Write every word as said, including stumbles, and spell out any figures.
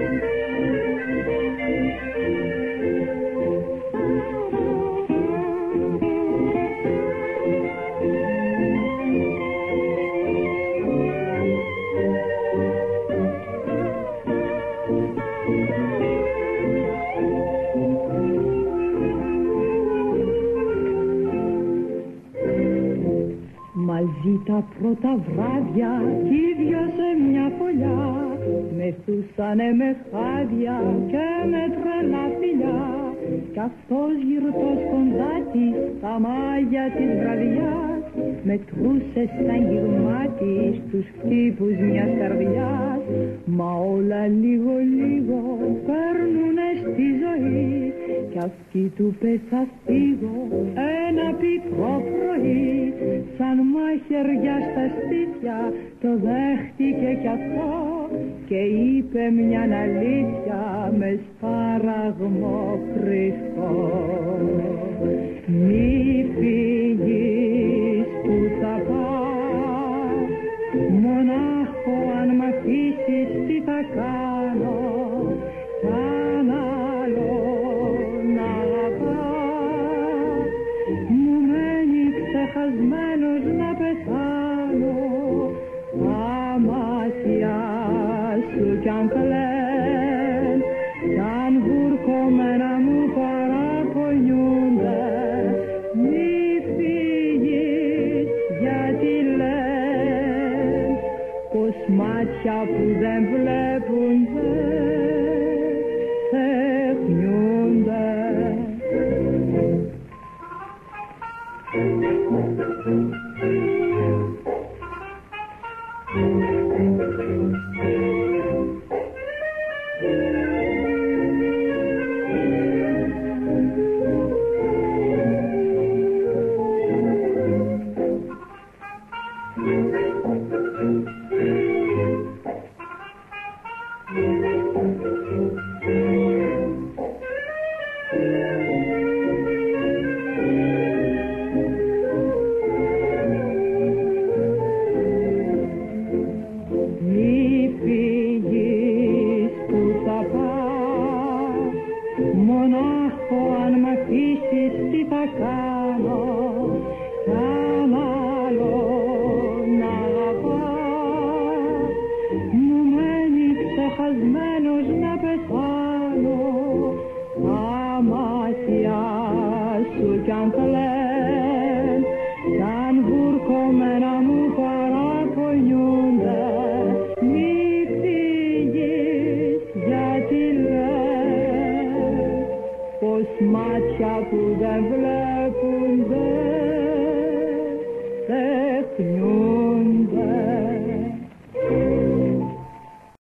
Μαζί τα πρώτα βράδια κι οι δυο σε μια φωλιά μεθούσανε με χάδια και με τρελά φιλιά κι αυτός γυρτός κοντά της τα μάγια της βραδιάς μετρούσε στα γυρμά της τους χτύπους μιας καρδιάς. Μα όλα λίγο λίγο παίρνουνε στη ζωή κι αυτή του πεθαστίγω ένα πικρό πρωί σαν μαχαιριά στα στήθια το δέχτηκε κι αυτό και είπε μιαν αλήθεια με σπάραγμο κρυφό. Μη φύγεις που θα πας, μονάχο αν μ' αφήσεις τι θα κάνω, σαν άλλο να αγαπάς. Μου μένει ξεχασμένος να πεθάνω, τα μάτια σου κι αν κλαις, κι αν βουρκωμένα μου παραπονιούνται. Μη φύγεις γιατί λες πως μάτια που δεν βλέπουν δεν ξεχνιούνται. Μονάχο αν μ' αφήσεις τι θα κάνω.